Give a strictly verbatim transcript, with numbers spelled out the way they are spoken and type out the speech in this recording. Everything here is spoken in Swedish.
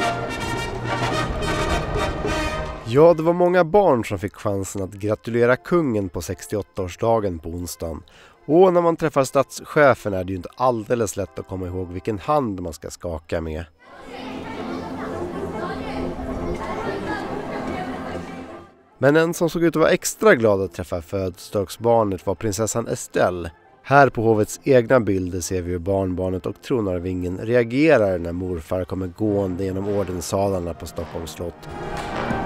Ja, det var många barn som fick chansen att gratulera kungen på sextioåttaårsdagen på onsdagen. Och när man träffar statschefen är det ju inte alldeles lätt att komma ihåg vilken hand man ska skaka med. Men en som såg ut att vara extra glad att träffa födelsedagsbarnet var prinsessan Estelle. Här på hovets egna bilder ser vi hur barnbarnet och tronarvingen reagerar när morfar kommer gående genom ordenssalarna på Stockholms slott.